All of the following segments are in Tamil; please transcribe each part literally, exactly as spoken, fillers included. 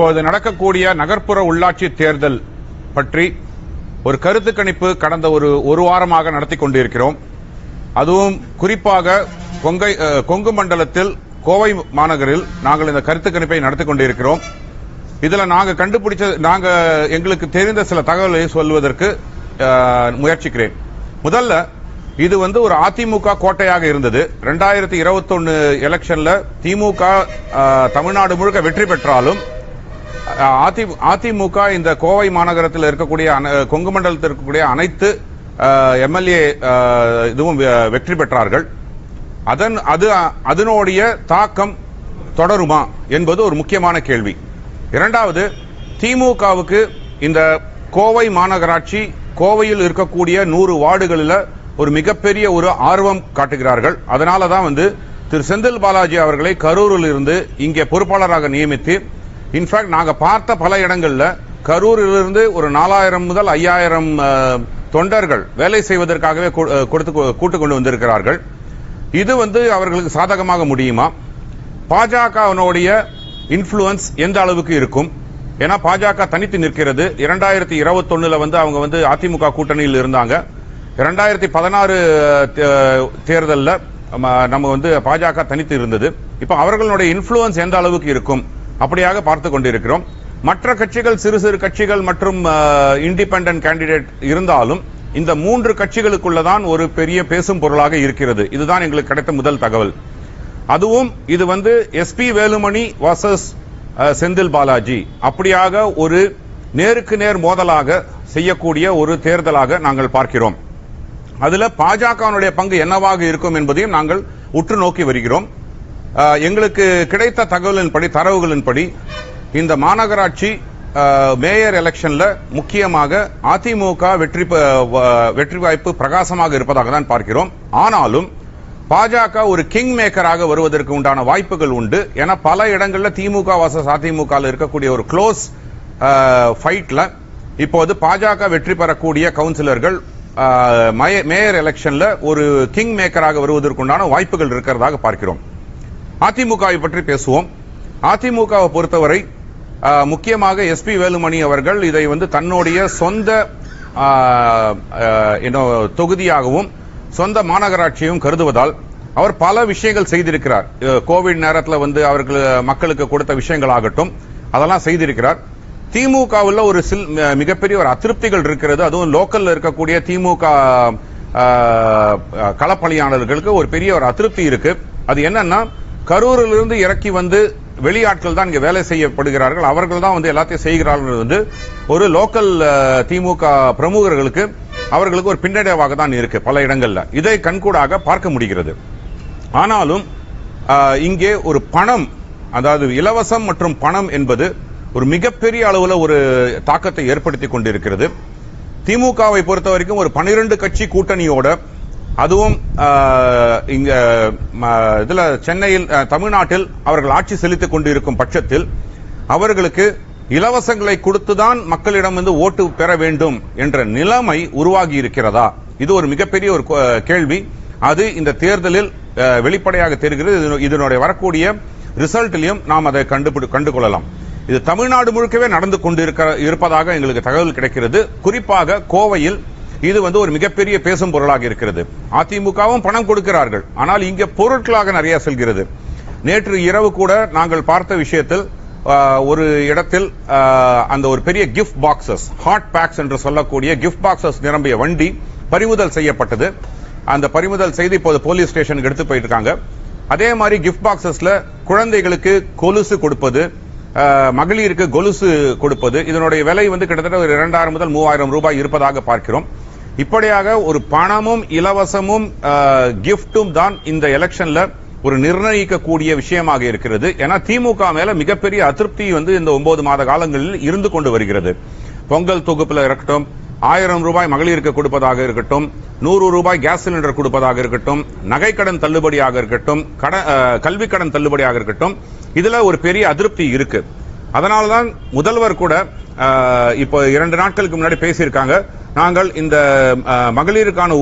இப்போது நடக்கக்கூடிய நகர்ப்புற உள்ளாட்சி தேர்தல் பற்றி ஒரு கருத்து கணிப்பு கடந்த ஒரு ஒரு வாரமாக நடத்தி கொண்டிருக்கிறோம். அதுவும் குறிப்பாக கொங்கை கொங்கு மண்டலத்தில் கோவை மாநகரில் நாங்கள் இந்த கருத்து கணிப்பை நடத்தி கொண்டிருக்கிறோம். இதுல நாங்க கண்டுபிடிச்ச நாங்க எங்களுக்கு தெரிந்த சில தகவல்களை சொல்வதற்கு முயற்சிக்கிறேன். முதல்ல இது வந்து ஒரு அதிமுக கோட்டையாக இருந்தது. இரண்டாயிரத்தி இருபத்தி ஒன்னு எலெக்ஷன்ல திமுக தமிழ்நாடு முழுக்க வெற்றி பெற்றாலும் அதிமுக இந்த கோவை மாநகரத்தில் இருக்கக்கூடிய கொங்கு மண்டலத்தில் இருக்கக்கூடிய அனைத்து எம்எல்ஏ இதுவும் வெற்றி பெற்றார்கள். அதன் அது அதனுடைய தாக்கம் தொடருமா என்பது ஒரு முக்கியமான கேள்வி. இரண்டாவது, திமுகவுக்கு இந்த கோவை மாநகராட்சி கோவையில் இருக்கக்கூடிய நூறு வார்டுகளில் ஒரு மிகப்பெரிய ஒரு ஆர்வம் காட்டுகிறார்கள். அதனாலதான் வந்து திரு செந்தில் பாலாஜி அவர்களை கரூரில் இருந்து இங்கே பொறுப்பாளராக நியமித்து, இன்ஃபேக்ட் நாங்க பார்த்த பல இடங்கள்ல கரூரில் இருந்து ஒரு நாலாயிரம் முதல் ஐயாயிரம் தொண்டர்கள் வேலை செய்வதற்காகவே கொடுத்து கூட்டு கொண்டு வந்திருக்கிறார்கள். இது வந்து அவர்களுக்கு சாதகமாக முடியுமா? பாஜகவினுடைய இன்ஃபுளுன்ஸ் எந்த அளவுக்கு இருக்கும்? ஏன்னா பாஜக தனித்து நிற்கிறது. இரண்டாயிரத்தி இருபத்தி ஒண்ணுல வந்து அவங்க வந்து அதிமுக கூட்டணியில் இருந்தாங்க. இரண்டாயிரத்தி பதினாறு தேர்தலில் நம்ம வந்து பாஜக தனித்து இருந்தது. இப்ப அவர்களுடைய இன்ஃபுளுன்ஸ் எந்த அளவுக்கு இருக்கும் அப்படியாக பார்த்து கொண்டிருக்கிறோம். மற்ற கட்சிகள், சிறு சிறு கட்சிகள் மற்றும் இண்டிபெண்டன்ட் கேண்டிடேட் இருந்தாலும் இந்த மூன்று கட்சிகளுக்குள்ளதான் ஒரு பெரிய பேசும் பொருளாக இருக்கிறது. இதுதான் எங்களுக்கு கிடைத்த முதல் தகவல். அதுவும் இது வந்து எஸ்பி வேலுமணி வர்சஸ் செந்தில் பாலாஜி அப்படியாக ஒரு நேருக்கு நேர் மோதலாக செய்யக்கூடிய ஒரு தேர்தலாக நாங்கள் பார்க்கிறோம். அதுல பாஜகவினுடைய பங்கு என்னவாக இருக்கும் என்பதையும் நாங்கள் உற்று நோக்கி வருகிறோம். எங்களுக்கு கிடைத்த தகவலின்படி, தரவுகளின்படி இந்த மாநகராட்சி மேயர் எலெக்ஷன்ல முக்கியமாக அதிமுக வெற்றி வெற்றி வாய்ப்பு பிரகாசமாக இருப்பதாக தான் பார்க்கிறோம். ஆனாலும் பாஜக ஒரு கிங் மேக்கராக வருவதற்கு உண்டான வாய்ப்புகள் உண்டு. என பல இடங்களில் திமுக வர்சஸ் அதிமுக இருக்கக்கூடிய ஒரு க்ளோஸ் ஃபைட்ல இப்போது பாஜக வெற்றி பெறக்கூடிய கவுன்சிலர்கள் மேயர் எலெக்ஷன்ல ஒரு கிங் மேக்கராக வருவதற்குண்டான வாய்ப்புகள் இருக்கிறதாக பார்க்கிறோம். அதிமுகவை பற்றி பேசுவோம். அதிமுகவை பொறுத்தவரை முக்கியமாக எஸ்பி வேலுமணி அவர்கள் இதை வந்து தன்னுடைய சொந்த தொகுதியாகவும் சொந்த மாநகராட்சியும் கருதுவதால் அவர் பல விஷயங்கள் செய்திருக்கிறார். கோவிட் நேரத்தில் வந்து அவர்கள் மக்களுக்கு கொடுத்த விஷயங்கள் ஆகட்டும், அதெல்லாம் செய்திருக்கிறார். திமுகவில் ஒரு சில் மிகப்பெரிய ஒரு அதிருப்திகள் இருக்கிறது. அதுவும் லோக்கல்ல இருக்கக்கூடிய திமுக களப்பணியாளர்களுக்கு ஒரு பெரிய ஒரு அதிருப்தி இருக்கு. அது என்னன்னா, கரூரில் இருந்து இறக்கி வந்து வெளியாட்கள் தான் இங்க வேலை செய்யப்படுகிறார்கள், அவர்கள் தான் வந்து எல்லாத்தையும் செய்கிறார்கள். வந்து ஒரு லோக்கல் திமுக பிரமுகர்களுக்கு அவர்களுக்கு ஒரு பின்னடைவாக தான் இருக்கு பல இடங்கள்ல. இதை கண்கூடாக பார்க்க முடிகிறது. ஆனாலும் இங்கே ஒரு பணம், அதாவது இலவசம் மற்றும் பணம் என்பது ஒரு மிகப்பெரிய அளவுல ஒரு தாக்கத்தை ஏற்படுத்தி கொண்டிருக்கிறது. திமுகவை பொறுத்த வரைக்கும் ஒரு பனிரெண்டு கட்சி கூட்டணியோட, அதுவும் இங்க இதுல சென்னையில் தமிழ்நாட்டில் அவர்கள் ஆட்சி செலுத்திக் கொண்டிருக்கும் பட்சத்தில் அவர்களுக்கு இலவசங்களை கொடுத்துதான் மக்களிடம் வந்து ஓட்டு பெற வேண்டும் என்ற நிலைமை உருவாகி இருக்கிறதா? இது ஒரு மிகப்பெரிய ஒரு கேள்வி. அது இந்த தேர்தலில் வெளிப்படையாக தெரிகிறது. இதனுடைய வரக்கூடிய ரிசல்ட்டிலையும் நாம் அதை கண்டுகொள்ளலாம். இது தமிழ்நாடு முழுக்கவே நடந்து கொண்டிருக்க இருப்பதாக எங்களுக்கு தகவல் கிடைக்கிறது. குறிப்பாக கோவையில் இது வந்து ஒரு மிகப்பெரிய பேசும் பொருளாக இருக்கிறது. அதிமுகவும் பணம் கொடுக்கிறார்கள், ஆனால் இங்கே பொருட்களாக நிறைய செல்கிறது. நேற்று இரவு கூட நாங்கள் பார்த்த விஷயத்தில் ஒரு இடத்தில் அந்த ஒரு பெரிய கிஃப்ட் பாக்ஸஸ், ஹாட் பேக்ஸ் என்று சொல்லக்கூடிய கிஃப்ட் பாக்ஸஸ் நிரம்பிய வண்டி பறிமுதல் செய்யப்பட்டது. அந்த பறிமுதல் செய்து இப்போது போலீஸ் ஸ்டேஷனுக்கு எடுத்து போயிட்டு இருக்காங்க. அதே மாதிரி கிஃப்ட் பாக்ஸஸ்ல குழந்தைகளுக்கு கொலுசு கொடுப்பது, மகளிருக்கு கொலுசு கொடுப்பது, இதனுடைய விலை வந்து கிட்டத்தட்ட ஒரு இரண்டாயிரம் முதல் மூவாயிரம் ரூபாய் இருப்பதாக பார்க்கிறோம். இப்படியாக ஒரு பணமும் இலவசமும் கிஃப்டும் தான் இந்த எலெக்ஷன்ல ஒரு நிர்ணயிக்கக்கூடிய விஷயமாக இருக்கிறது. ஏன்னா திமுக மேல மிகப்பெரிய அதிருப்தி வந்து இந்த ஒன்பது மாத காலங்களில் இருந்து கொண்டு வருகிறது. பொங்கல் தொகுப்புல இருக்கட்டும், ஆயிரம் ரூபாய் மகளிருக்கு கொடுப்பதாக இருக்கட்டும், நூறு ரூபாய் கேஸ் சிலிண்டர் கொடுப்பதாக இருக்கட்டும், நகைக்கடன் தள்ளுபடியாக இருக்கட்டும், கல்வி கடன் தள்ளுபடியாக இருக்கட்டும், இதுல ஒரு பெரிய அதிருப்தி இருக்கு. அதனால்தான் முதல்வர் கூட இப்போ இரண்டு நாட்களுக்கு முன்னாடி பேசியிருக்காங்க, நாங்கள் இந்த மகளிருக்கான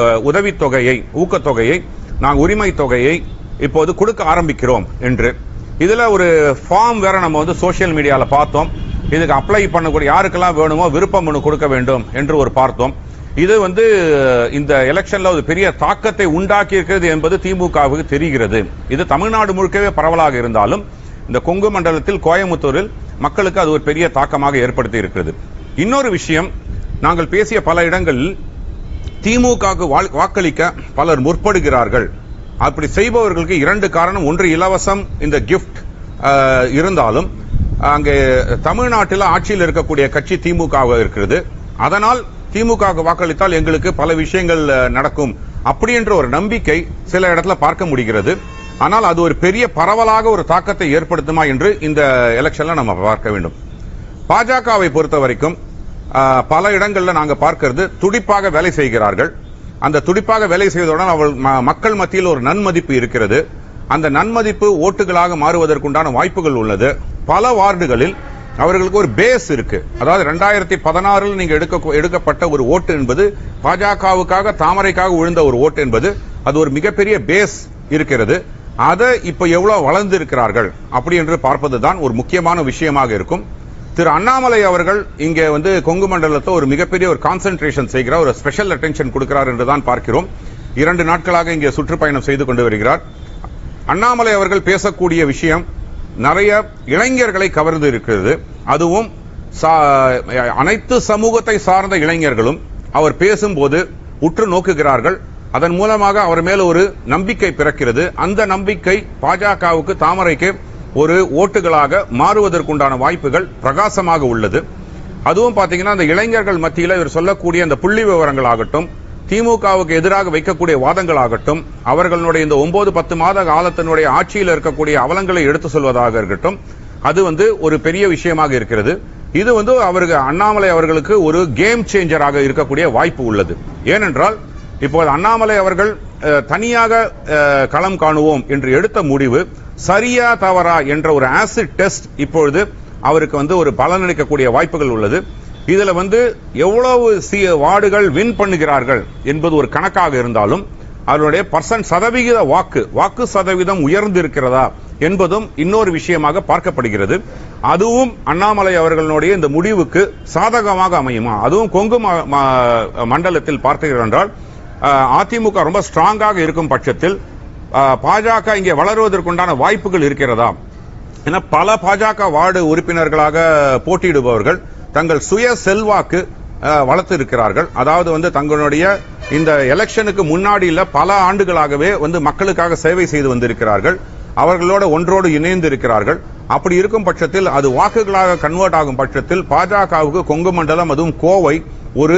உதவித்தொகையை, ஊக்கத்தொகையை, நாங்கள் உரிமை தொகையை இப்போது கொடுக்க ஆரம்பிக்கிறோம் என்று. இதுல ஒரு ஃபார்ம் வேற நம்ம வந்து சோசியல் மீடியால பார்த்தோம். இதுக்கு அப்ளை பண்ணக்கூடிய யாருக்கெல்லாம் வேணுமோ விருப்பம் மனு கொடுக்க வேண்டும் என்று ஒரு பார்த்தோம். இது வந்து இந்த எலெக்ஷன்ல ஒரு பெரிய தாக்கத்தை உண்டாக்கி இருக்கிறது என்பது திமுகவுக்கு தெரிகிறது. இது தமிழ்நாடு முழுக்கவே பரவலாக இருந்தாலும் இந்த கொங்கு மண்டலத்தில் கோயம்புத்தூரில் மக்களுக்கு அது ஒரு பெரிய தாக்கமாக ஏற்படுத்தி இருக்கிறது. இன்னொரு விஷயம், நாங்கள் பேசிய பல இடங்களில் திமுகவுக்கு வாக்களிக்க பலர் முற்படுகிறார்கள். அப்படி செய்பவர்களுக்கு இரண்டு காரணம். ஒன்று, இலவசம் இந்த கிஃப்ட் இருந்தாலும் அங்கே தமிழ்நாட்டில் ஆட்சியில் இருக்கக்கூடிய கட்சி திமுக இருக்கிறது. அதனால் திமுக வாக்களித்தால் எங்களுக்கு பல விஷயங்கள் நடக்கும் அப்படி என்ற ஒரு நம்பிக்கை சில இடத்துல பார்க்க முடிகிறது. ஆனால் அது ஒரு பெரிய பரவலாக ஒரு தாக்கத்தை ஏற்படுத்துமா என்று இந்த எலெக்ஷன்ல நம்ம பார்க்க வேண்டும். பாஜகவை பொறுத்த வரைக்கும் பல இடங்கள்ல நாங்க பார்க்கிறது துடிப்பாக வேலை செய்கிறார்கள். அந்த துடிப்பாக வேலை செய்வதுடன் அவள் மக்கள் மத்தியில் ஒரு நன்மதிப்பு இருக்கிறது. அந்த நன்மதிப்பு ஓட்டுகளாக மாறுவதற்குண்டான வாய்ப்புகள் உள்ளது. பல வார்டுகளில் அவர்களுக்கு ஒரு பேஸ் இருக்கு. அதாவது இரண்டாயிரத்தி பதினாறில் நீங்க எடுக்க எடுக்கப்பட்ட ஒரு ஓட்டு என்பது பாஜகவுக்காக தாமரைக்காக விழுந்த ஒரு ஓட்டு என்பது அது ஒரு மிகப்பெரிய பேஸ் இருக்கிறது. அதை இப்ப எவ்வளவு வளர்ந்து இருக்கிறார்கள் அப்படி என்று பார்ப்பதுதான் ஒரு முக்கியமான விஷயமாக இருக்கும். திரு அண்ணாமலை அவர்கள் இங்கே வந்து கொங்கு மண்டலத்தை ஒரு மிகப்பெரிய ஒரு கான்சென்ட்ரேஷன் செய்கிறார், ஒரு ஸ்பெஷல் அட்டென்ஷன் கொடுக்கிறார் என்றுதான் பார்க்கிறோம். இரண்டு நாட்களாக இங்கே சுற்றுப்பயணம் செய்து கொண்டு வருகிறார். அண்ணாமலை அவர்கள் பேசக்கூடிய விஷயம் நிறைய இளைஞர்களை கவர்ந்து இருக்கிறது. அதுவும் அனைத்து சமூகத்தை சார்ந்த இளைஞர்களும் அவர் பேசும்போது உற்று நோக்குகிறார்கள். அதன் மூலமாக அவர் மேல ஒரு நம்பிக்கை பிறக்கிறது. அந்த நம்பிக்கை பாஜகவுக்கு தாமரைக்கு ஒரு ஓட்டுகளாக மாறுவதற்குண்டான வாய்ப்புகள் பிரகாசமாக உள்ளது. அதுவும் பாத்தீங்கன்னா அந்த இளைஞர்கள் மத்தியில் இவர் சொல்லக்கூடிய அந்த புள்ளி விவரங்கள் ஆகட்டும், திமுகவுக்கு எதிராக வைக்கக்கூடிய வாதங்கள் ஆகட்டும், அவர்களுடைய இந்த ஒன்பது பத்து மாத காலத்தினுடைய ஆட்சியில் இருக்கக்கூடிய அவலங்களை எடுத்து சொல்வதாக இருக்கட்டும், அது வந்து ஒரு பெரிய விஷயமாக இருக்கிறது. இது வந்து அவருக்கு அண்ணாமலை அவர்களுக்கு ஒரு கேம் சேஞ்சராக இருக்கக்கூடிய வாய்ப்பு உள்ளது. ஏனென்றால் இப்போது அண்ணாமலை அவர்கள் தனியாக களம் காணுவோம் என்று எடுத்த முடிவு சரியா தவறா என்ற ஒரு ஆசிட் டெஸ்ட் இப்பொழுது அவருக்கு வந்து ஒரு பலனளிக்கக்கூடிய வாய்ப்புகள் உள்ளது. இதுல வந்து எவ்வளவு வார்டுகள் வின் பண்ணுகிறார்கள் என்பது ஒரு கணக்காக இருந்தாலும் அவருடைய பர்சன்ட் சதவிகித வாக்கு வாக்கு சதவீதம் உயர்ந்து இருக்கிறதா என்பதும் இன்னொரு விஷயமாக பார்க்கப்படுகிறது. அதுவும் அண்ணாமலை அவர்களுடைய இந்த முடிவுக்கு சாதகமாக அமையுமா? அதுவும் கொங்கு மண்டலத்தில் பார்த்தீர்கள் என்றால் அதிமுக ரொம்ப ஸ்ட்ராங்காக இருக்கும் பட்சத்தில் பாஜக இங்கே வளருவதற்குண்டான வாய்ப்புகள் இருக்கிறதா? என பல பாஜக வார்டு உறுப்பினர்களாக போட்டியிடுபவர்கள் தங்கள் சுய செல்வாக்கு வளர்த்து இருக்கிறார்கள். அதாவது வந்து தங்களுடைய இந்த எலெக்ஷனுக்கு முன்னாடி இல்ல பல ஆண்டுகளாகவே வந்து மக்களுக்காக சேவை செய்து வந்திருக்கிறார்கள். அவர்களோட ஒன்றோடு இணைந்து இருக்கிறார்கள். அப்படி இருக்கும் பட்சத்தில் அது வாக்குகளாக கன்வெர்ட் ஆகும் பட்சத்தில் பாஜகவுக்கு கொங்கு மண்டலம் அதுவும் கோவை ஒரு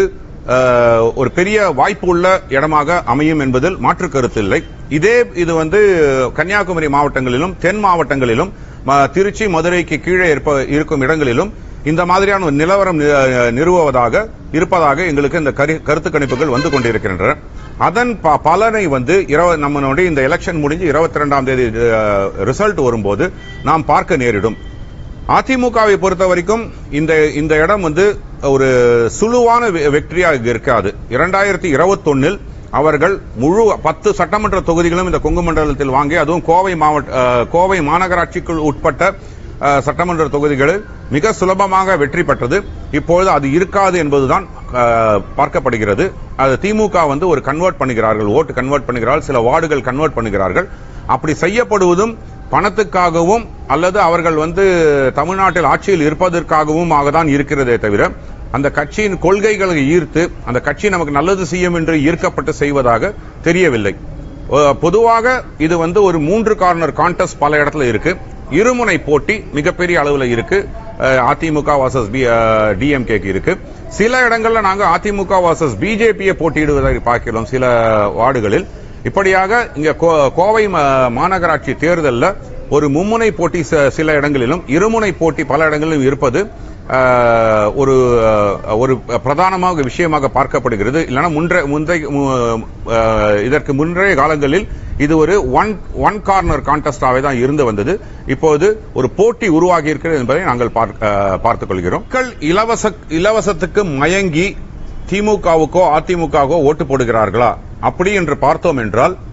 ஒரு பெரிய வாய்ப்பு உள்ள இடமாக அமையும் என்பதில் மாற்று கருத்து இல்லை. இதே இது வந்து கன்னியாகுமரி மாவட்டங்களிலும் தென் மாவட்டங்களிலும் திருச்சி மதுரைக்கு கீழே இருக்கும் இடங்களிலும் இந்த மாதிரியான ஒரு நிலவரம் நிறுவுவதாக இருப்பதாக எங்களுக்கு இந்த கருத்து கணிப்புகள் வந்து கொண்டிருக்கின்றன. அதன் பலனை வந்து நம்மளுடைய இந்த எலெக்ஷன் முடிஞ்சு இருபத்தி இரண்டாம் தேதி ரிசல்ட் வரும்போது நாம் பார்க்க நேரிடும். அதிமுகவை பொறுத்த வரைக்கும் இந்த இந்த இடம் வந்து ஒரு சுழுவான வெற்றியாக இருக்காது. இரண்டாயிரத்தி இருபத்தி ஒன்னில் அவர்கள் முழு பத்து சட்டமன்ற தொகுதிகளும் இந்த கொங்கு மண்டலத்தில் வாங்கி அதுவும் கோவை மாவட்ட கோவை மாநகராட்சிக்குள் உட்பட்ட சட்டமன்ற தொகுதிகளில் மிக சுலபமாக வெற்றி பெற்றது. இப்பொழுது அது இருக்காது என்பதுதான் பார்க்கப்படுகிறது. அது திமுக வந்து ஒரு கன்வெர்ட் பண்ணுகிறார்கள், ஓட்டு கன்வெர்ட் பண்ணுகிறார்கள், சில வார்டுகள் கன்வெர்ட் பண்ணுகிறார்கள். அப்படி செய்யப்படுவதும் பணத்துக்காகவும் அல்லது அவர்கள் வந்து தமிழ்நாட்டில் ஆட்சியில் இருப்பதற்காகவும் ஆகத்தான் இருக்கிறதே தவிர அந்த கட்சியின் கொள்கைகளை ஈர்த்து அந்த கட்சி நமக்கு நல்லது செய்யும் என்று ஈர்க்கப்பட்டு செய்வதாக தெரியவில்லை. பொதுவாக இது வந்து ஒரு மூன்று கார்னர் கான்டெஸ்ட் பல இடத்துல இருக்கு. இருமுனை போட்டி மிகப்பெரிய அளவில் இருக்கு. அதிமுக வர்சஸ் டிஎம்கே இருக்கு. சில இடங்கள்ல நாங்க அதிமுக வர்சஸ் பிஜேபியை போட்டியிடுவதை பார்க்கிறோம் சில வார்டுகளில். இப்படியாக இங்க கோவை மாநகராட்சி தேர்தலில் ஒரு மும்முனை போட்டி சில இடங்களிலும் இருமுனை போட்டி பல இடங்களிலும் இருப்பது ஒரு ஒரு பிரதானமாக விஷயமாக பார்க்கப்படுகிறது. இல்லைன்னா முந்தைய இதற்கு முன்றைய காலங்களில் இது ஒரு ஒன் ஒன் கார்னர் கான்டெஸ்டாவே தான் இருந்து வந்தது. இப்போது ஒரு போட்டி உருவாகி இருக்கிறது என்பதை நாங்கள் பார்த்துக் கொள்கிறோம். மக்கள் இலவச இலவசத்துக்கு மயங்கி திமுகவுக்கோ அதிமுகவோ ஓட்டு போடுகிறார்களா அப்படி என்று பார்த்தோம் என்றால்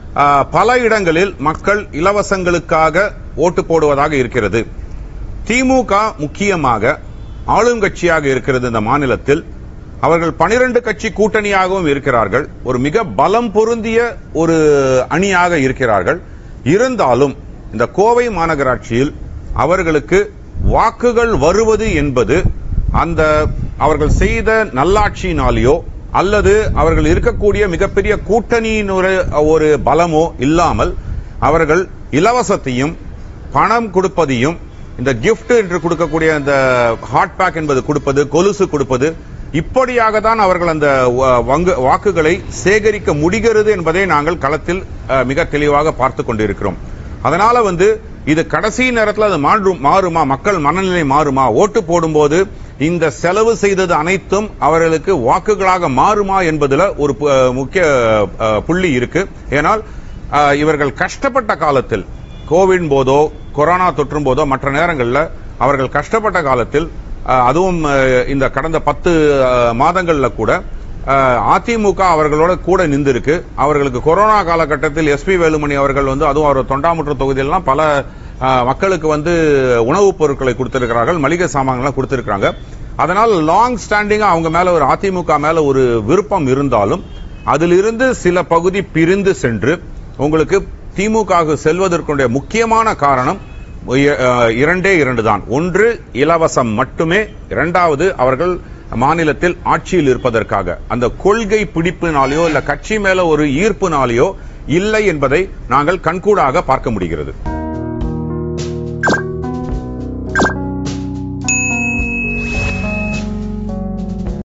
பல இடங்களில் மக்கள் இலவசங்களுக்காக ஓட்டு போடுவதாக இருக்கிறது. திமுக முக்கியமாக ஆளுங்கட்சியாக இருக்கிறது இந்த மாநிலத்தில். அவர்கள் பனிரண்டு கட்சி கூட்டணியாகவும் இருக்கிறார்கள். ஒரு மிக பலம் பொருந்திய ஒரு அணியாக இருக்கிறார்கள். இருந்தாலும் இந்த கோவை மாநகராட்சியில் அவர்களுக்கு வாக்குகள் வருவது என்பது அந்த அவர்கள் செய்த நல்லாட்சியினாலேயோ அல்லது அவர்கள் இருக்கக்கூடிய மிகப்பெரிய கூட்டணியின் ஒரு பலமோ இல்லாமல் அவர்கள் இலவசத்தையும் பணம் கொடுப்பதையும் இந்த கிஃப்ட் என்று கொடுக்கக்கூடிய அந்த ஹாட் பேக் என்பது கொடுப்பது, கொலுசு கொடுப்பது, இப்படியாக தான் அவர்கள் அந்த வாக்குகளை சேகரிக்க முடிகிறது என்பதை நாங்கள் களத்தில் மிக தெளிவாக பார்த்துக் கொண்டிருக்கிறோம். அதனால வந்து இது கடைசி நேரத்தில் அது மாறுமா, மக்கள் மனநிலை மாறுமா, ஓட்டு போடும்போது இந்த செலவு செய்தது அனைத்தும் அவர்களுக்கு வாக்குகளாக மாறுமா என்பதுல ஒரு முக்கிய புள்ளி இருக்கு. ஏனால் இவர்கள் கஷ்டப்பட்ட காலத்தில், கோவிட் போதோ கொரோனா தொற்றும் போதோ மற்ற நேரங்களில் அவர்கள் கஷ்டப்பட்ட காலத்தில், அதுவும் இந்த கடந்த பத்து மாதங்கள்ல கூட அதிமுக அவர்களோட கூட நின்றிருக்கு. அவர்களுக்கு கொரோனா காலகட்டத்தில் எஸ் பி வேலுமணி அவர்கள் வந்து அதுவும் அவர் தொண்டாமுற்று தொகுதியிலாம் பல மக்களுக்கு வந்து உணவுப் பொருட்களை கொடுத்திருக்கிறார்கள், மளிகை சாமான்கள் கொடுத்திருக்காங்க. அதனால் லாங் ஸ்டாண்டிங்கா அவங்க மேல ஒரு அதிமுக மேல ஒரு விருப்பம் இருந்தாலும் அதிலிருந்து சில பகுதி பிரிந்து சென்று உங்களுக்கு திமுக செல்வதற்குடைய முக்கியமான காரணம் இரண்டே இரண்டு தான். ஒன்று இலவசம் மட்டுமே, இரண்டாவது அவர்கள் மாநிலத்தில் ஆட்சியில் இருப்பதற்காக. அந்த கொள்கை பிடிப்பினாலேயோ இல்ல கட்சி மேல ஒரு ஈர்ப்பினாலேயோ இல்லை என்பதை நாங்கள் கண்கூடாக பார்க்க முடிகிறது.